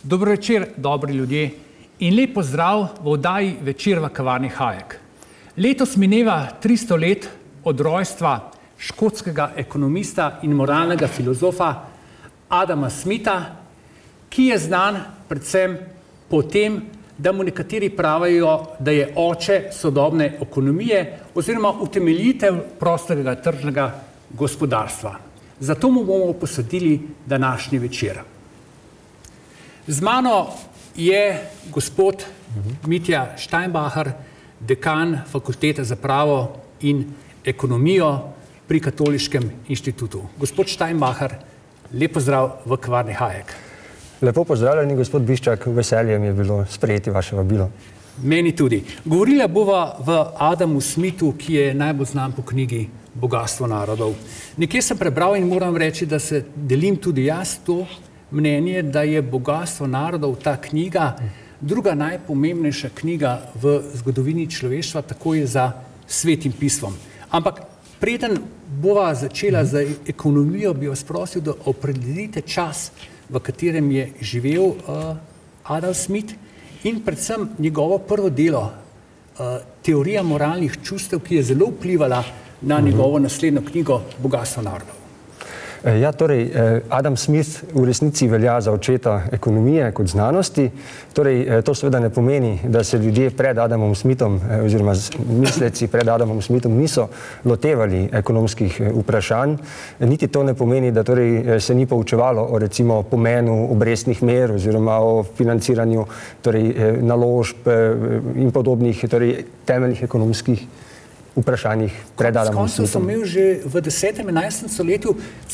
Dobro večer, dobri ljudje, in lep pozdrav v oddaji Večer v kavarni Hayek. Letos mineva 300 let od rojstva škotskega ekonomista in moralnega filozofa Adama Smitha, ki je znan predvsem po tem, da mu nekateri pravijo, da je oče sodobne ekonomije oziroma utemeljitelj prostega tržnega gospodarstva. Zato mu bomo posvetili današnji večer. Z mano je gospod Mitja Steinbacher, dekan Fakultete za pravo in ekonomijo pri Katoliškem inštitutu. Gospod Steinbacher, lep pozdrav v kavarni Hayek. Lepo pozdravljeni, gospod Biščak, veselje mi je bilo sprejeti vaše vabilo. Meni tudi. Govorila bova v Adamu Smithu, ki je najbolj znan po knjigi Bogastvo narodov. Nekje sem prebral in moram reči, da se delim tudi jaz to mnenje, da je Bogastvo narodov ta knjiga druga najpomembnejša knjiga v zgodovini človeštva, tako je za Svetim pismom. Ampak preden bova začela z ekonomijo, bi vas prosil, da opredelite čas, v katerem je živel Adam Smith in predvsem njegovo prvo delo, Teorija moralnih čustev, ki je zelo vplivala na njegovo naslednjo knjigo Bogastvo narodov. Ja, torej, Adam Smith v resnici velja za očeta ekonomije kot znanosti. Torej, to seveda ne pomeni, da se ljudje pred Adamom Smithom oziroma misleci pred Adamom Smithom niso lotevali ekonomskih vprašanj. Niti to ne pomeni, da torej se ni poučevalo o recimo pomenu obrestnih mer oziroma o financiranju torej, naložb in podobnih torej, temeljnih ekonomskih vprašanjih pred Adamom Smithom. S koncu so imeli že v 10. in 11. stoletju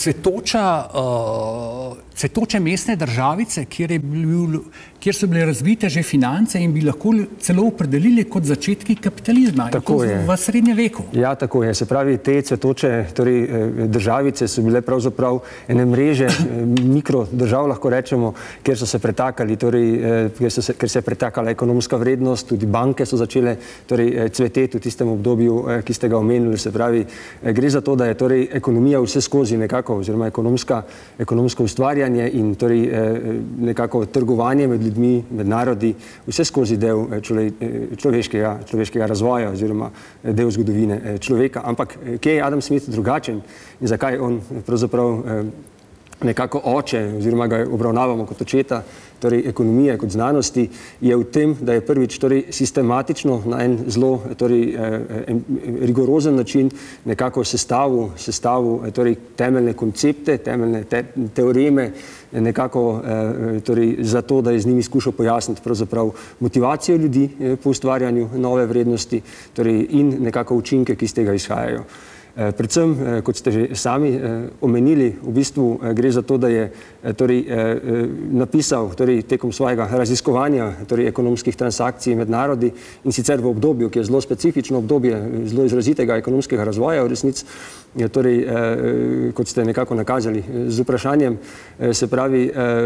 cvetoče mestne državice, kjer so bile razvite že finance in bi lahko celo opredelili kot začetki kapitalizma. Tako je. V srednjem veku. Ja, tako je. Se pravi, te cvetoče torej, državice so bile pravzaprav ene mreže mikrodržav, lahko rečemo, kjer so se pretakali, torej, ker se je pretakala ekonomska vrednost, tudi banke so začele torej, cveteti v tistem obdobju, ki ste ga omenili. Se pravi, gre za to, da je torej ekonomija vse skozi nekako, oziroma ekonomsko ustvarjanje in torej nekako trgovanje med ljudmi, med narodi, vse skozi del človeškega razvoja oziroma del zgodovine človeka. Ampak kje je Adam Smith drugačen in zakaj on pravzaprav nekako oče oziroma ga obravnavamo kot očeta torej ekonomije, kot znanosti, je v tem, da je prvič torej sistematično na en zelo torej, rigorozen način nekako sestavil torej, temeljne koncepte, temeljne teoreme, nekako torej, za to, da je z njimi skušal pojasniti pravzaprav motivacijo ljudi po ustvarjanju nove vrednosti torej, in nekako učinke, ki iz tega izhajajo. Predvsem, kot ste že sami omenili, v bistvu gre za to, da je torej, napisal torej, tekom svojega raziskovanja torej, ekonomskih transakcij med narodi in sicer v obdobju, ki je zelo specifično obdobje zelo izrazitega ekonomskega razvoja v resnici, torej, kot ste nekako nakazali z vprašanjem, se pravi,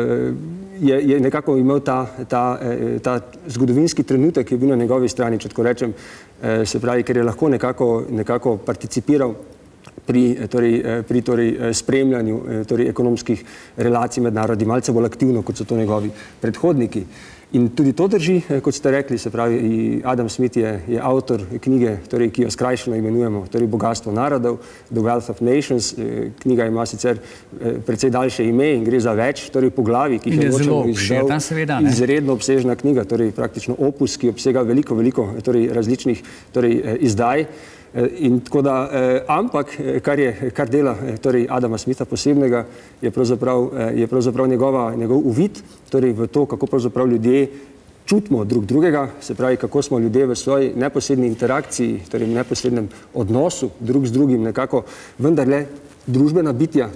je nekako imel ta zgodovinski trenutek, ki je bil na njegovi strani, če tako rečem, se pravi, ker je lahko nekako participiral pri spremljanju ekonomskih relacij med narodi malce bolj aktivno, kot so to njegovi predhodniki. In tudi to drži, kot ste rekli, se pravi, Adam Smith je avtor knjige, torej, ki jo skrajšano imenujemo torej Bogastvo narodov, The Wealth of Nations. Knjiga ima sicer precej daljše ime in gre za več torej, poglavij, ki jih je ločeno izdal. Izredno obsežna knjiga, torej praktično opus, ki obsega veliko torej, različnih torej, izdaj. In tako da, ampak, kar dela torej Adama Smitha posebnega, je pravzaprav njegov uvid torej v to, kako pravzaprav ljudje čutimo drug drugega, se pravi, kako smo ljudje v svoji neposredni interakciji, torej v neposrednem odnosu drug z drugim nekako vendarle družbena bitja,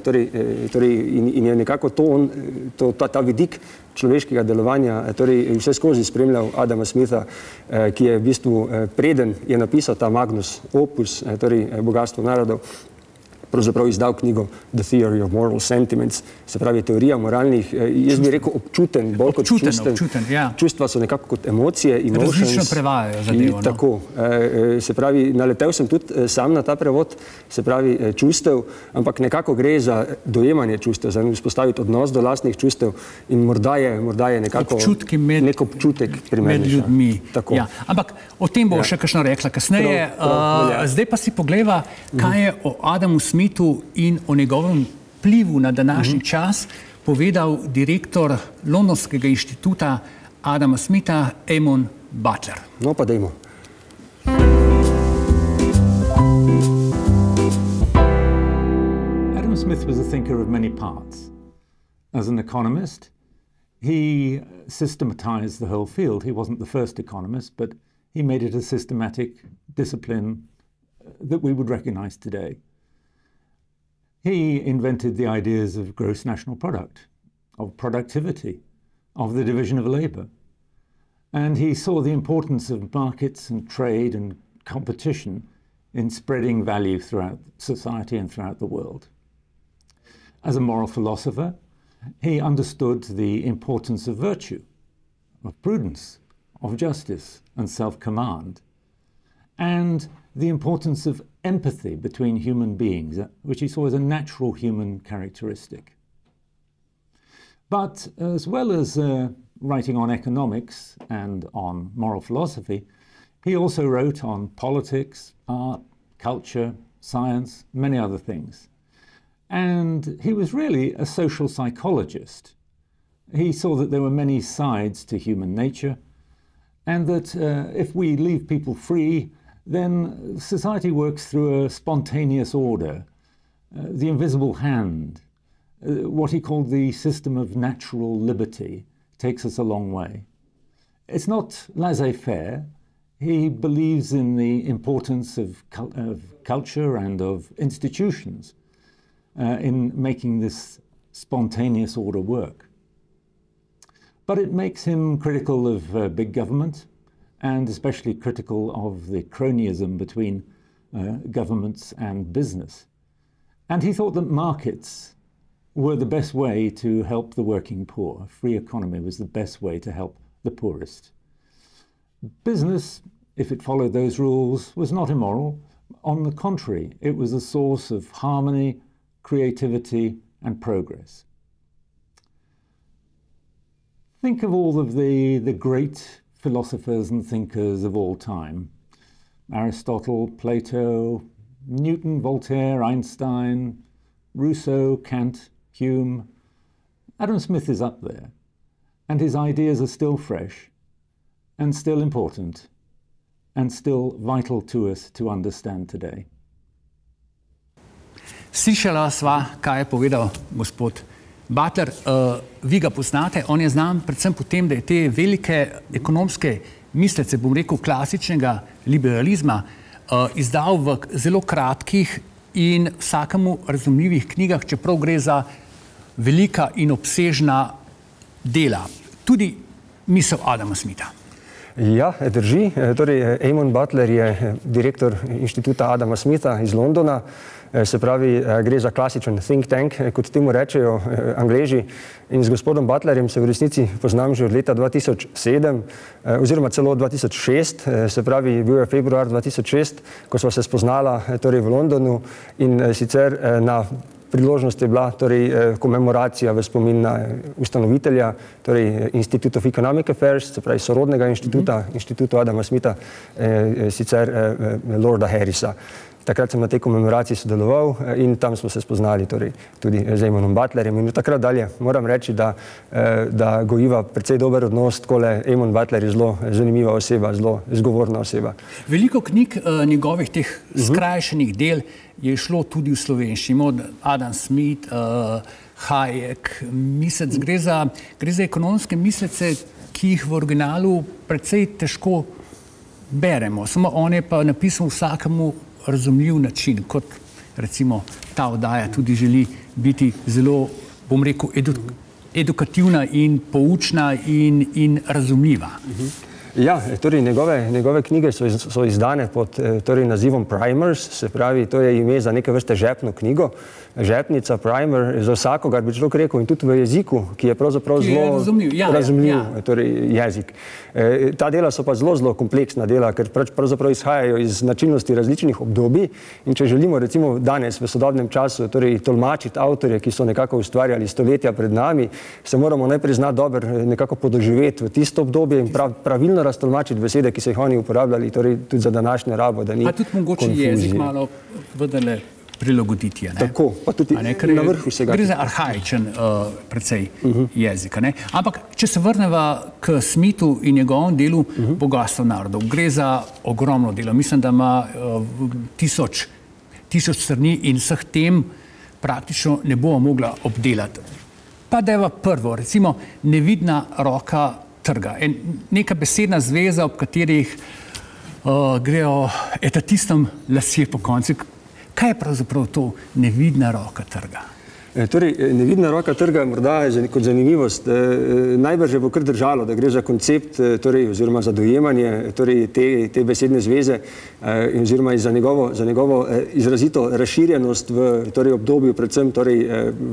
in je nekako ta vidik človeškega delovanja torej vse skozi spremljal Adama Smitha, ki je v bistvu preden je napisal ta magnus opus, torej Bogastvo narodov, pravzaprav izdal knjigo The Theory of Moral Sentiments, se pravi teorija moralnih, jaz bi rekel občuten, bolj kot čusten. Ja. Čustva so nekako kot emocije, emotions. Različno prevajajo zadevo. Tako. Se pravi, naletel sem tudi sam na ta prevod, se pravi čustev, ampak nekako gre za dojemanje čustev, za vzpostaviti odnos do lastnih čustev in morda je nekako nek občutek primernejša. Med ljudmi. Tako. Ja. Ampak o tem bo še kakšno rekla kasneje. Zdaj pa si pogleva, kaj je o Adamu Smithu in o njegovem vplivu na današnji čas povedal direktor Londonskega inštituta Adama Smitha, Eamon Butler. No pa dajmo. Adam Smith was a thinker of many parts. As an economist, he systematized the whole field. He wasn't the first economist, but he made it a systematic discipline that we would recognize today. He invented the ideas of gross national product, of productivity, of the division of labor. And he saw the importance of markets and trade and competition in spreading value throughout society and throughout the world. As a moral philosopher, he understood the importance of virtue, of prudence, of justice and self-command, and the importance of empathy between human beings, which he saw as a natural human characteristic. But as well as writing on economics and on moral philosophy, he also wrote on politics, art, culture, science, many other things. And he was really a social psychologist. He saw that there were many sides to human nature, and that if we leave people free, then society works through a spontaneous order, the invisible hand. What he called the system of natural liberty takes us a long way. It's not laissez-faire. He believes in the importance of culture and of institutions in making this spontaneous order work. But it makes him critical of big government, and especially critical of the cronyism between governments and business. And he thought that markets were the best way to help the working poor. A free economy was the best way to help the poorest. Business, if it followed those rules, was not immoral. On the contrary, it was a source of harmony, creativity, and progress. Think of all of the great philosophers and thinkers of all time. Aristotle, Plato, Newton, Voltaire, Einstein, Rousseau, Kant, Hume. Adam Smith is up there, and his ideas are still fresh, and still important, and still vital to us to understand today. Slišala sva, kaj je povedal gospod Butler. Vi ga poznate, on je znan predvsem po tem, da je te velike ekonomske mislece, bom rekel, klasičnega liberalizma izdal v zelo kratkih in vsakemu razumljivih knjigah, čeprav gre za velika in obsežna dela. Tudi misel Adama Smitha. Ja, drži. Torej, Eamon Butler je direktor inštituta Adama Smitha iz Londona. Se pravi, gre za klasičen think tank, kot temu rečejo Angleži. In z gospodom Butlerjem se v resnici poznam že od leta 2007, oziroma celo 2006. Se pravi, bil je februar 2006, ko sva se spoznala torej v Londonu, in sicer na priložnost je bila torej komemoracija v spomin na ustanovitelja, torej Institute of Economic Affairs, se pravi sorodnega inštituta, inštitutu Adama Smitha, sicer Lorda Harrisa. Takrat sem na tej komemoraciji sodeloval in tam smo se spoznali torej tudi z Eamonom Butlerjem. In od takrat dalje moram reči, da gojiva precej dober odnos. Takole Eamon Butler je zelo zanimiva oseba, zelo zgovorna oseba. Veliko knjig njegovih teh skrajšanih del je šlo tudi v slovenščini. Od Adam Smith, Hayek, Misec. Gre za ekonomske mislece, ki jih v originalu precej težko beremo. Samo on je pa napisal vsakemu razumljiv način, kot recimo ta oddaja tudi želi biti zelo, bom rekel, edukativna in poučna in razumljiva. Ja, torej njegove knjige so izdane pod torej nazivom Primers, se pravi, to je ime za neke vrste žepno knjigo. Žepnica, primer, za vsakogar bi človek rekel in tudi v jeziku, ki je pravzaprav zelo razumljiv, torej jezik. Ta dela so pa zelo kompleksna dela, ker pravzaprav izhajajo iz značilnosti različnih obdobij in če želimo recimo danes v sodobnem času torej tolmačiti avtorje, ki so nekako ustvarjali stoletja pred nami, se moramo najprej znati dobro nekako podoživeti v tisto obdobje in pravilno raztolmačiti besede, ki so jih oni uporabljali, torej tudi za današnjo rabo, da ni konfuzije. A tudi mogoče jezik malo vendarle prilagoditi je, ne? Tako, pa tudi na vrhu vsega. Gre za arhaičen precej jezik, ne? Ampak, če se vrneva k Smithu in njegovem delu Bogatstvo narodov, gre za ogromno delo. Mislim, da ima 1000 strani in vseh tem praktično ne bomo mogla obdelati. Pa deva prvo, recimo, nevidna roka trga. Neka besedna zveza, ob katerih grejo etatistom lasje po konci. Kaj je pravzaprav to nevidna roka trga? Torej, nevidna roka trga morda je kot zanimivost. Najbrž bo kar držalo, da gre za koncept, torej, oziroma za dojemanje torej, te besedne zveze oziroma za njegovo izrazito razširjenost v torej, obdobju, predvsem torej,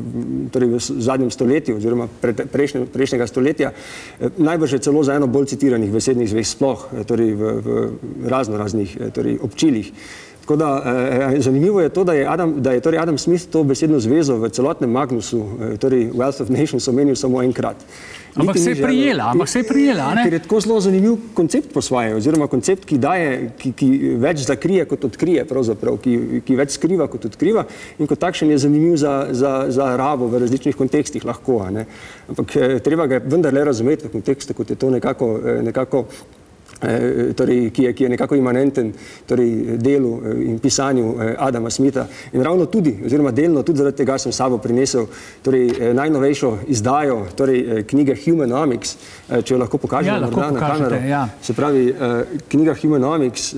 v zadnjem stoletju oziroma prejšnjega stoletja. Najbrž je celo za eno bolj citiranih besednih zvez sploh, torej v raznih torej, občilih. Tako da zanimivo je to, da je torej Adam Smith to besedno zvezo v celotnem Magnusu, torej Wealth of Nations, omenil samo enkrat. Ampak se je prijela, ne? Ker je tako zelo zanimiv koncept po svoje, oziroma koncept, ki več zakrije kot odkrije pravzaprav, ki več skriva kot odkriva in kot takšen je zanimiv za rabo v različnih kontekstih lahko, ne? Ampak treba ga vendarle razumeti v kontekstu, kot je to nekako torej, ki je nekako imanenten torej, delu in pisanju Adama Smitha. In ravno tudi, oziroma delno tudi zaradi tega sem s sabo prinesel torej, najnovejšo izdajo torej, knjige Humanomics, če jo lahko pokažemo morda na kamero. Ja. Se pravi, knjiga Humanomics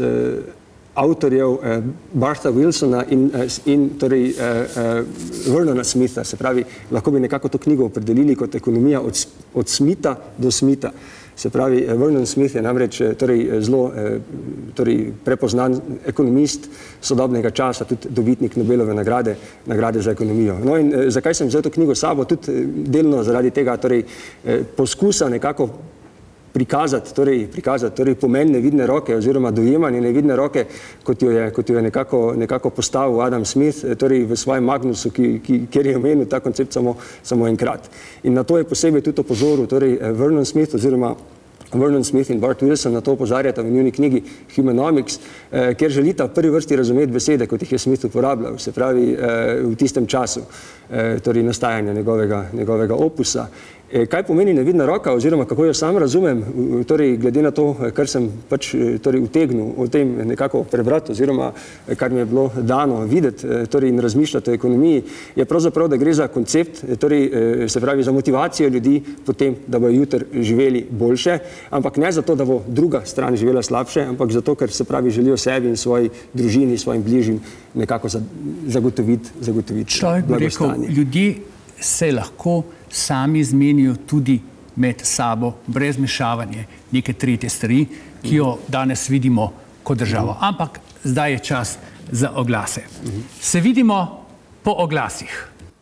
avtorjev Bartha Wilsona in torej, Vernona Smitha. Se pravi, lahko bi nekako to knjigo opredelili kot ekonomija od Smitha do Smitha. Se pravi, Vernon Smith je namreč torej, zelo torej, prepoznan ekonomist sodobnega časa, tudi dobitnik Nobelove nagrade za ekonomijo. No in zakaj sem vzel to knjigo s sabo? Tudi delno zaradi tega torej, poskusa nekako prikazati pomen nevidne roke oziroma dojemanje nevidne roke, kot jo je nekako postavil Adam Smith torej v svojem Magnusu, kjer je omenil ta koncept samo enkrat. In na to je posebej tudi opozoril torej Vernon Smith oziroma Vernon Smith in Bart Wilson na to opozarjata v njuni knjigi Humanomics, kjer želita v prvi vrsti razumeti besede, kot jih je Smith uporabljal, se pravi v tistem času torej nastajanja njegovega opusa. Kaj pomeni nevidna roka oziroma kako jo sam razumem, torej glede na to, kar sem pač torej utegnil o tem nekako prebrati oziroma kar mi je bilo dano videti torej in razmišljati o ekonomiji, je pravzaprav, da gre za koncept, torej se pravi za motivacijo ljudi potem, da bodo jutri živeli boljše, ampak ne zato, da bo druga stran živela slabše, ampak zato, ker se pravi želijo sebi in svoji družini, svojim bližjim nekako zagotoviti blagostanje. Človek bi rekel, ljudje se lahko sami zmenijo tudi med sabo, brez mešavanja neke tretje stvari, ki jo danes vidimo kot državo. Ampak zdaj je čas za oglase. Se vidimo po oglasih.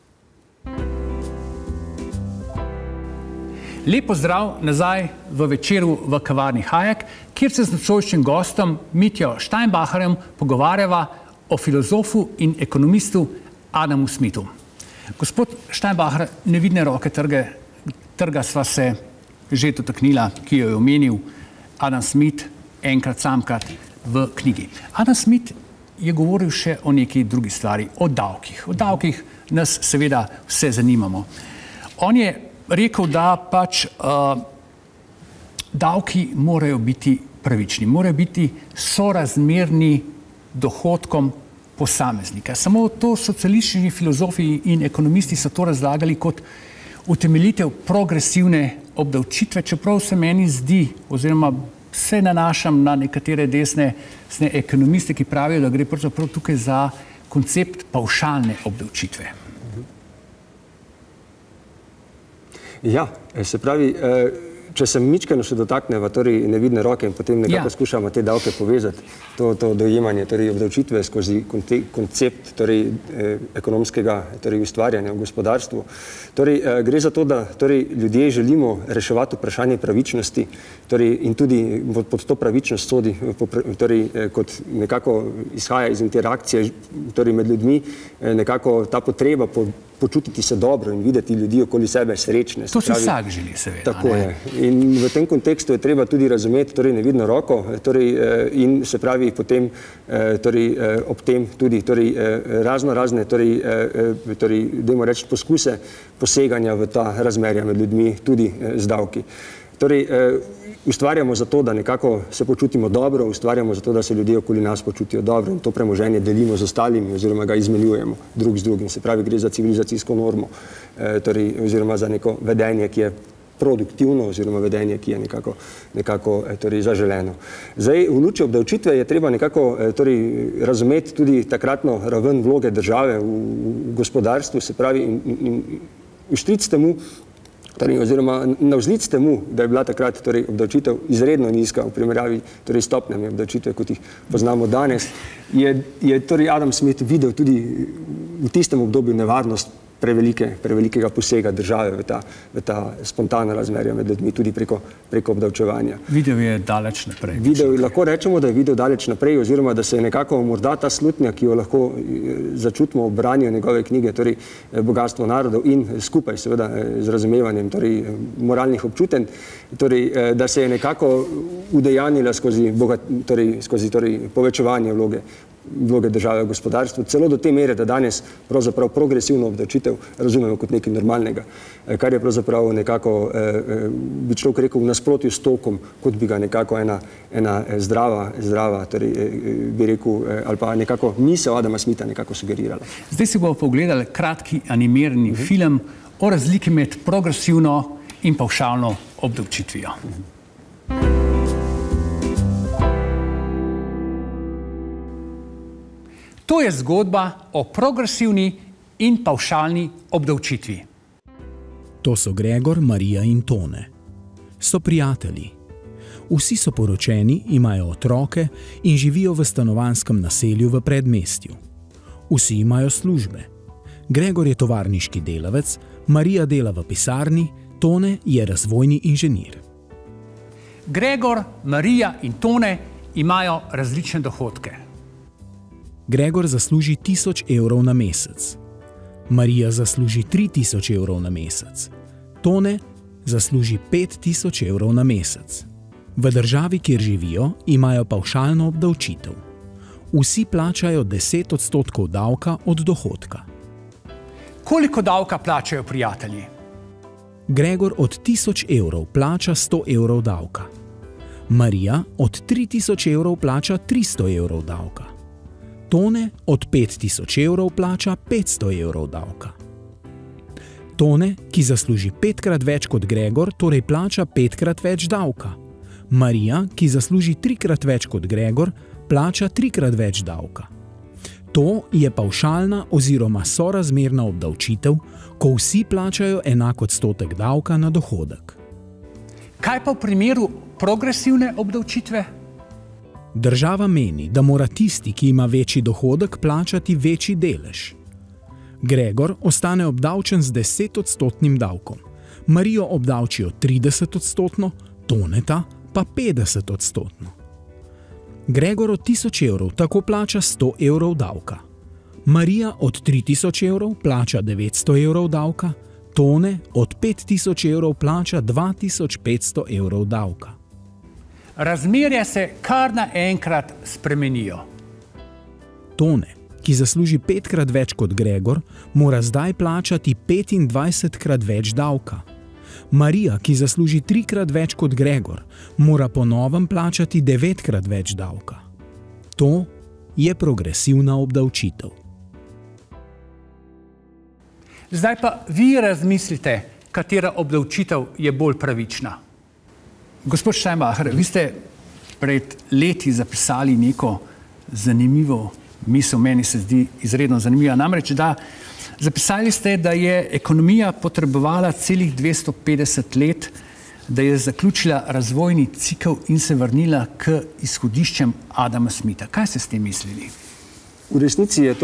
Lep pozdrav nazaj v večeru v kavarni Hayek, kjer se z nocojšnjim gostom Mitjo Steinbacherjem pogovarjava o filozofu in ekonomistu Adamu Smithu. Gospod Steinbacher, nevidne roke trga sva se že dotaknila, ki jo je omenil Adam Smith enkrat samkrat v knjigi. Adam Smith je govoril še o neki drugi stvari, o davkih. O davkih nas seveda vse zanimamo. On je rekel, da pač davki morajo biti pravični, morajo biti sorazmerni dohodkom posameznika. Samo to socialistični filozofi in ekonomisti so to razlagali kot utemeljitev progresivne obdavčitve, čeprav se meni zdi, oziroma se nanašam na nekatere desne ekonomiste, ki pravijo, da gre pravzaprav tukaj za koncept pavšalne obdavčitve. Ja, se pravi, Če se mičkeno še dotakneva torej nevidne roke in potem nekako skušamo te davke povezati, to dojemanje torej obdavčitve skozi koncept torej ekonomskega torej ustvarjanja v gospodarstvu. Torej gre za to, da torej ljudje želimo reševati vprašanje pravičnosti, torej in tudi pod to pravičnost sodi torej kot nekako izhaja iz interakcije torej med ljudmi nekako ta potreba počutiti se dobro in videti ljudi okoli sebe srečne. To si vsak želi, seveda. Tako je. In v tem kontekstu je treba tudi razumeti torej nevidno roko in se pravi potem ob tem tudi razne dajmo reči poskuse poseganja v ta razmerja med ljudmi tudi z davki. Torej, ustvarjamo zato, da nekako se počutimo dobro, ustvarjamo zato, da se ljudje okoli nas počutijo dobro in to premoženje delimo z ostalimi oziroma ga izmenjujemo drug z drugim. Se pravi, gre za civilizacijsko normo oziroma za neko vedenje, ki je produktivno oziroma vedenje, ki je nekako zaželeno. Zdaj, v luči obdavčitve je treba nekako razumeti tudi takratno raven vloge države v gospodarstvu, se pravi, in uštric temu, oziroma navzlic temu, da je bila takrat obdavčitev izredno nizka v primerjavi s stopnjami obdavčitve, kot jih poznamo danes, je Adam Smith videl tudi v tistem obdobju nevarnost prevelikega posega države v ta spontana razmerja med ljudmi, tudi preko obdavčevanja. Videl je daleč naprej. Lahko rečemo, da je videl daleč naprej, oziroma da se je nekako morda ta slutnja, ki jo lahko začutimo v branju njegove knjige, torej Bogastvo narodov in skupaj seveda z razumevanjem moralnih občutenj, da se je nekako udejanjila skozi povečevanje vloge države v gospodarstvu, celo do te mere, da danes pravzaprav progresivno obdavčitev razumemo kot nekaj normalnega, kar je pravzaprav nekako, bi človek rekel, v nasprotju s tokom, kot bi ga nekako ena zdrava, bi rekel, ali pa nekako misel Adama Smitha nekako sugerirala. Zdaj si bomo pogledali kratki animirani film o razliki med progresivno in pavšalno obdavčitvijo. To je zgodba o progresivni in pavšalni obdavčitvi. To so Gregor, Marija in Tone. So prijatelji. Vsi so poročeni, imajo otroke in živijo v stanovanjskem naselju v predmestju. Vsi imajo službe. Gregor je tovarniški delavec, Marija dela v pisarni, Tone je razvojni inženir. Gregor, Marija in Tone imajo različne dohodke. Gregor zasluži 1000 evrov na mesec. Marija zasluži 3000 evrov na mesec. Tone zasluži 5000 evrov na mesec. V državi, kjer živijo, imajo pavšalno obdavčitev. Vsi plačajo 10% davka od dohodka. Koliko davka plačajo prijatelji? Gregor od 1000 evrov plača 100 evrov davka. Marija od 3000 evrov plača 300 evrov davka. Tone od 5000 evrov plača 500 evrov davka. Tone, ki zasluži 5-krat več kot Gregor, torej plača 5-krat več davka. Marija, ki zasluži 3-krat več kot Gregor, plača 3-krat več davka. To je pavšalna oziroma sorazmerna obdavčitev, ko vsi plačajo enak odstotek davka na dohodek. Kaj pa v primeru progresivne obdavčitve? Država meni, da mora tisti, ki ima večji dohodek, plačati večji delež. Gregor ostane obdavčen z 10% davkom, Marijo obdavčijo 30%, Toneta pa 50%. Gregor od 1000 evrov tako plača 100 evrov davka. Marija od 3000 evrov plača 900 evrov davka, Tone od 5000 evrov plača 2500 evrov davka. Razmerja se kar naenkrat spremenijo. Tone, ki zasluži 5-krat več kot Gregor, mora zdaj plačati 25-krat več davka. Marija, ki zasluži 3-krat več kot Gregor, mora po novem plačati 9-krat več davka. To je progresivna obdavčitev. Zdaj pa vi razmislite, katera obdavčitev je bolj pravična. Gospod Steinbacher, vi ste pred leti zapisali neko zanimivo misel, meni se zdi izredno zanimiva. Namreč, da zapisali ste, da je ekonomija potrebovala celih 250 let, da je zaključila razvojni cikel in se vrnila k izhodiščem Adama Smitha. Kaj ste s tem mislili? V resnici je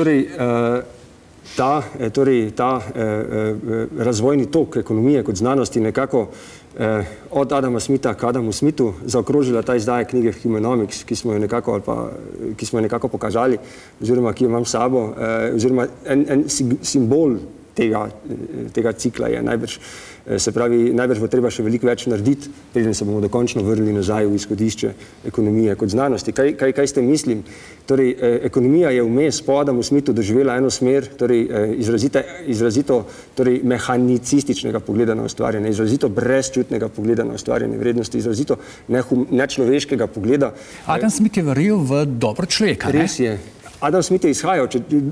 ta razvojni tok ekonomije kot znanosti nekako od Adama Smitha k Adamu Smithu zaokrožila ta izdaja knjige Humanomics, ki smo jo nekako pokazali, oziroma ki jo imam s sabo, oziroma en simbol tega cikla je najbrž. Se pravi, najbrž bo treba še veliko več narediti, preden se bomo dokončno vrnili nazaj v izhodišče ekonomije kot znanosti. Kaj ste mislim? Torej, ekonomija je vmes po Adamu Smithu doživela eno smer, torej izrazito mehanicističnega pogleda na ustvarjanje, izrazito brezčutnega pogleda na ustvarjanje vrednosti, izrazito nečloveškega pogleda. Adam Smith je verjel v dobro človeka, ne? Res je. Adam Smith je izhajal,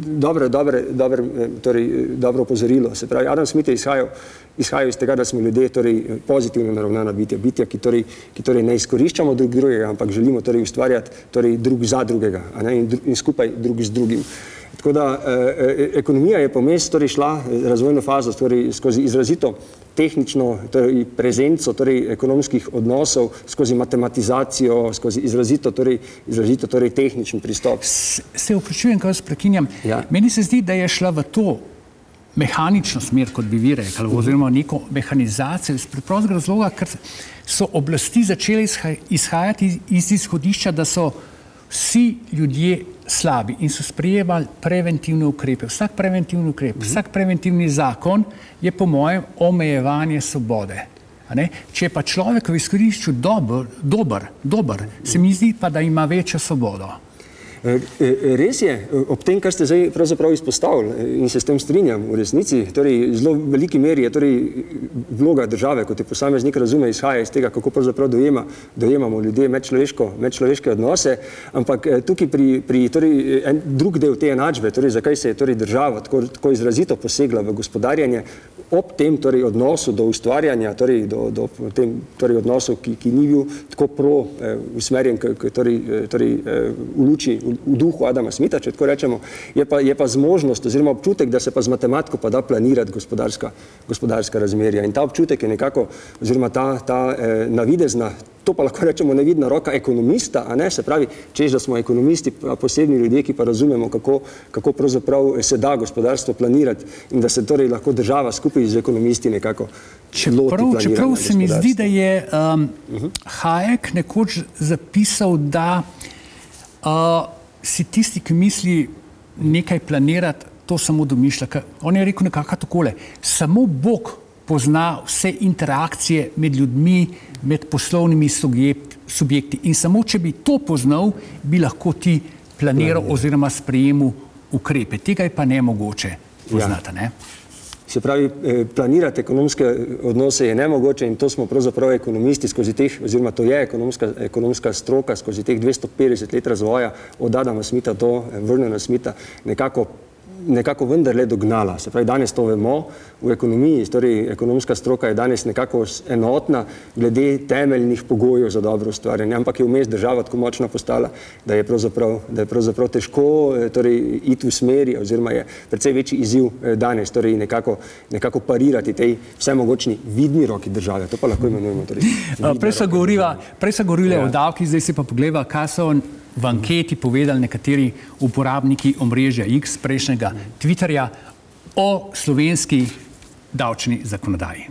dobro opozorilo, se pravi, Adam Smith je izhajal iz tega, da smo ljudje pozitivno naravnana bitja, ki ne izkoriščamo drug drugega, ampak želimo ustvarjati drug za drugega, in skupaj drug z drugim. Tako da ekonomija je pomest šla razvojno fazo skozi izrazito tehnično prezenco ekonomskih odnosov, skozi matematizacijo, skozi izrazito tehničen pristop. Se vprašujem, kaj vas prekinjam. Ja. Meni se zdi, da je šla v to mehanično smer, kot bi vi rekli, oziroma neko mehanizacijo iz preprostega razloga, ker so oblasti začele izhajati iz izhodišča, da so vsi ljudje slabi in so sprejemali preventivne ukrepe. Vsak preventivni ukrep, vsak preventivni zakon je po mojem omejevanje svobode. Če je pa človek v izhodišču dober, se mi zdi pa, da ima večjo svobodo. Res je, ob tem, kar ste zdaj pravzaprav izpostavili in se s tem strinjam v resnici, zelo v veliki meri je vloga države, kot je posameznik razume, izhaja iz tega, kako pravzaprav dojemamo ljudje medčloveške odnose, ampak tukaj pri en drug del te enačbe, zakaj se je država tako izrazito posegla v gospodarjanje, ob tem odnosu do ustvarjanja, do odnosu, ki ni bil tako usmerjen v luči, v duhu Adama Smitha, če tako rečemo, je pa zmožnost oziroma občutek, da se pa z matematiko pa da planirati gospodarska razmerja. In ta občutek je nekako, oziroma ta navidezna, to pa lahko rečemo nevidna roka ekonomista, se pravi, češ, da smo ekonomisti, posebni ljudje, ki pa razumemo, kako pravzaprav se da gospodarstvo planirati in da se lahko država skupaj z ekonomisti nekako loti planiranja. Čeprav se mi zdi, da je Hayek nekoč zapisal, da si tisti, ki misli nekaj planirati, to samo domišlja. On je rekel nekako takole, samo Bog pozna vse interakcije med ljudmi, med poslovnimi subjekti in samo, če bi to poznal, bi lahko ti planiral oziroma sprejemil ukrepe. Tega je pa nemogoče poznati, ne? Se pravi, planirati ekonomske odnose je nemogoče in to smo pravzaprav ekonomisti skozi teh, oziroma to je ekonomska stroka skozi teh 250 let razvoja od Adama Smitha do Vernona Smitha nekako vendarle dognala. Se pravi, danes to vemo v ekonomiji, ekonomska stroka je danes nekako enotna glede temeljnih pogojev za dobro ustvarjanje, ampak je vmes država tako močna postala, da je pravzaprav težko iti v smeri, oziroma je precej večji izziv danes, nekako parirati tej vsemogočni vidni roki države. To pa lahko imenujemo. Prej so govorili o davkih, zdaj si pa pogleda, kaj so v anketi povedali nekateri uporabniki omrežja X, prejšnjega Twitterja, o slovenski davčni zakonodaji.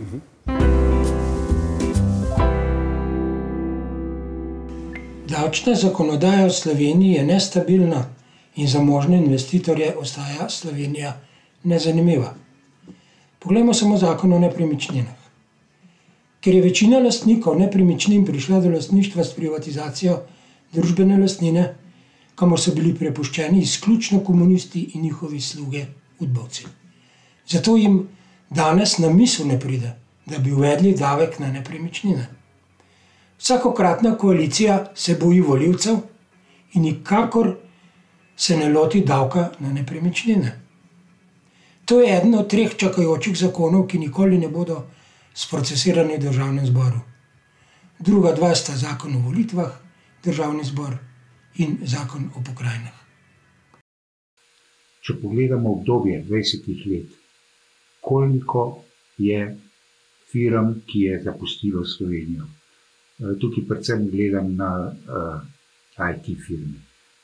Davčna zakonodaja v Sloveniji je nestabilna in za možne investitorje ostaja Slovenija nezanimiva. Poglejmo samo zakon o nepremičninah. Ker je večina lastnikov nepremičnin prišla do lastništva s privatizacijo družbene lastnine, kamor so bili prepuščeni izključno komunisti in njihovi sluge udbovci. Zato jim danes na misel ne pride, da bi uvedli davek na nepremičnine. Vsakokratna koalicija se boji volivcev in nikakor se ne loti davka na nepremičnine. To je eden od 3 čakajočih zakonov, ki nikoli ne bodo sprocesirani v državnem zboru. Druga 2 sta zakon o volitvah, državni zbor in zakon o pokrajinah. Če pogledamo obdobje 20 let, koliko je firm, ki je zapustilo Slovenijo. Tukaj predvsem gledam na IT firme.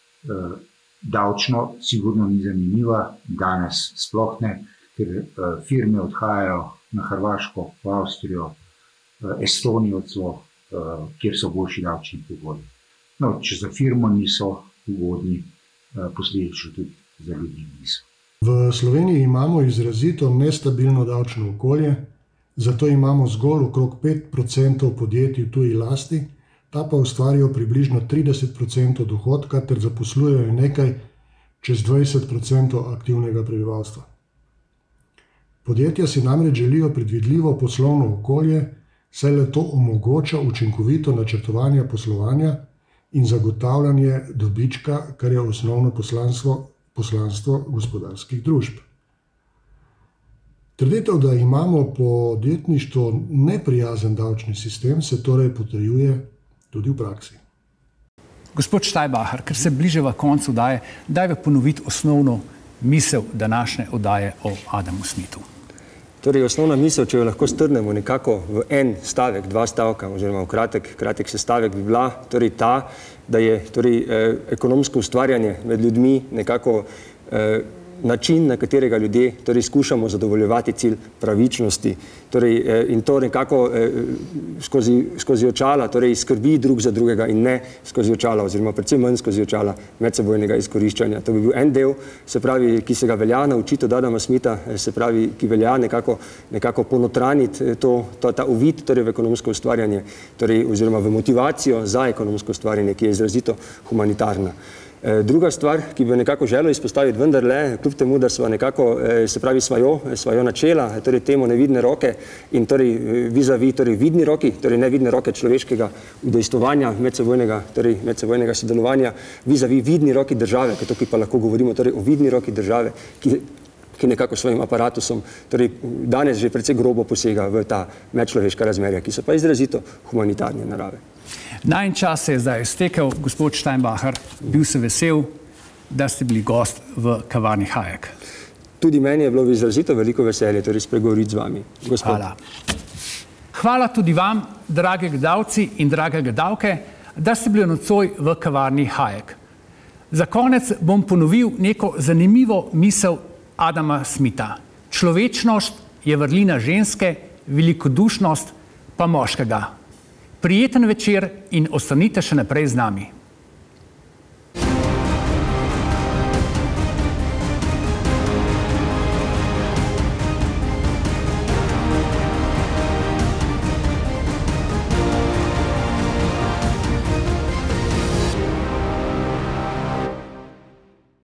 Davčno sigurno ni zanimiva, danes sploh ne, ker firme odhajajo na Hrvaško, v Avstrijo, Estonijo celo, kjer so boljši davčni pogoji. No, če za firmo niso ugodni, posledično tudi za ljudi niso. V Sloveniji imamo izrazito nestabilno davčno okolje, zato imamo zgolj okrog 5% podjetij v tuji lasti, ta pa ustvarijo približno 30% dohodka ter zaposlujejo nekaj čez 20% aktivnega prebivalstva. Podjetja si namreč želijo predvidljivo poslovno okolje, saj le to omogoča učinkovito načrtovanje poslovanja in zagotavljanje dobička, kar je osnovno poslanstvo gospodarskih družb. Trditev, da imamo podjetništvo neprijazen davčni sistem, se torej potrjuje tudi v praksi. Gospod Steinbacher, ker se bližava koncu oddaje, dajte ponoviti osnovno misel današnje oddaje o Adamu Smithu. Torej, osnovna misel, če jo lahko strnemo nekako v en stavek, dva stavka, oziroma v kratek sestavek, bi bila torej ta, da je torej, ekonomsko ustvarjanje med ljudmi nekako način, na katerega ljudje torej, skušamo zadovoljevati cilj pravičnosti. Torej, in to nekako skozi očala torej, skrbi drug za drugega in ne skozi očala, oziroma predvsem manj skozi očala medsebojnega izkoriščanja. To bi bil en del, se pravi, ki se ga velja naučiti od Adama Smitha, se pravi, ki velja nekako ponotraniti ta uvid torej, v ekonomsko ustvarjanje, torej, oziroma v motivacijo za ekonomsko ustvarjanje, ki je izrazito humanitarna. Druga stvar, ki bi nekako želel izpostaviti vendarle, kljub temu, da sva nekako, se pravi, svajo načela, torej temu nevidne roke in torej vizavi, torej vidni roki, torej nevidne roke človeškega udejstvovanja, medsebojnega sodelovanja, vizavi vidni roki države, ker tukaj pa lahko govorimo torej o vidni roki države, ki nekako svojim aparatusom, torej danes že precej grobo posega v ta medčloveška razmerja, ki so pa izrazito humanitarne narave. Najin čas se je zdaj iztekel, gospod Steinbacher, bil sem vesel, da ste bili gost v kavarni Hajek. Tudi meni je bilo izrazito veliko veselje, torej spregovoriti z vami. Gospod. Hvala. Hvala tudi vam, drage gledalci in drage gledalke, da ste bili nocoj v kavarni Hajek. Za konec bom ponovil neko zanimivo misel Adama Smitha. Človečnost je vrlina ženske, velikodušnost pa moškega. Prijeten večer in ostanite še naprej z nami.